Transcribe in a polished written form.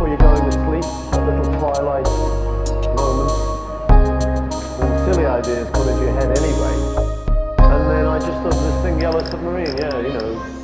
before you're going to sleep, that little twilight moment, when silly ideas come into your head anyway. And then I just thought of this thing, Yellow Submarine, yeah, you know.